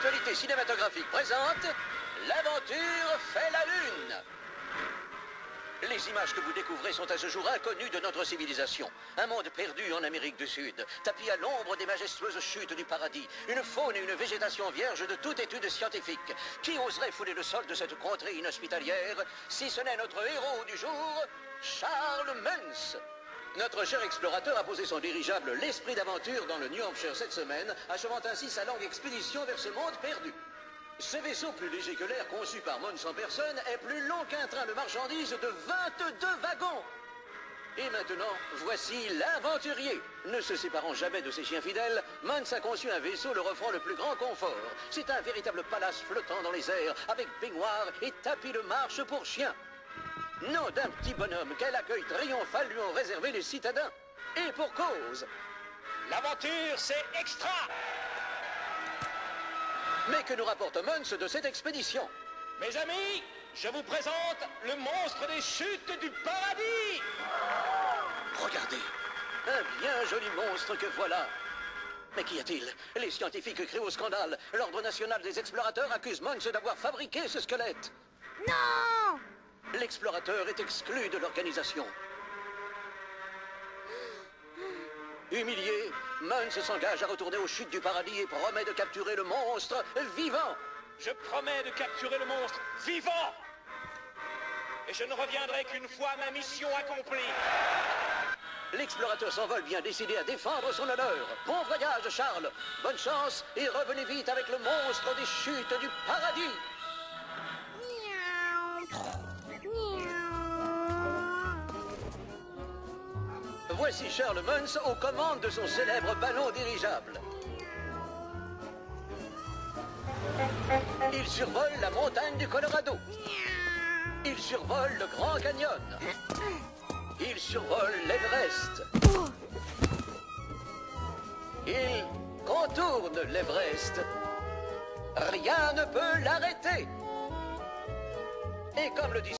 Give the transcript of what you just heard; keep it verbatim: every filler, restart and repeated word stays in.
Actualité cinématographique présente l'aventure fait la lune. Les images que vous découvrez sont à ce jour inconnues de notre civilisation. Un monde perdu en Amérique du Sud, tapis à l'ombre des majestueuses chutes du paradis. Une faune et une végétation vierges de toute étude scientifique. Qui oserait fouler le sol de cette contrée inhospitalière, si ce n'est notre héros du jour, Charles Muntz. Notre cher explorateur a posé son dirigeable L'Esprit d'Aventure dans le New Hampshire cette semaine, achevant ainsi sa longue expédition vers ce monde perdu. Ce vaisseau plus léger que l'air, conçu par Muntz en personne, est plus long qu'un train de marchandises de vingt-deux wagons. Et maintenant, voici l'aventurier. Ne se séparant jamais de ses chiens fidèles, Muntz a conçu un vaisseau leur offrant le plus grand confort. C'est un véritable palace flottant dans les airs, avec baignoire et tapis de marche pour chiens. Nom d'un petit bonhomme, quel accueil triomphal lui ont réservé les citadins. Et pour cause. L'aventure, c'est extra! Mais que nous rapporte Muntz de cette expédition? Mes amis, je vous présente le monstre des chutes du paradis! Regardez, un bien joli monstre que voilà. Mais qu'y a-t-il? Les scientifiques crient au scandale. L'Ordre national des explorateurs accuse Muntz d'avoir fabriqué ce squelette. Non! L'explorateur est exclu de l'organisation. Humilié, Muntz s'engage à retourner aux chutes du paradis et promet de capturer le monstre vivant. Je promets de capturer le monstre vivant! Et je ne reviendrai qu'une fois ma mission accomplie. L'explorateur s'envole bien décidé à défendre son honneur. Bon voyage, Charles. Bonne chance et revenez vite avec le monstre des chutes du paradis. Voici Charles Muntz aux commandes de son célèbre ballon dirigeable. Il survole la montagne du Colorado. Il survole le Grand Canyon. Il survole l'Everest. Il contourne l'Everest. Rien ne peut l'arrêter. Et comme le dit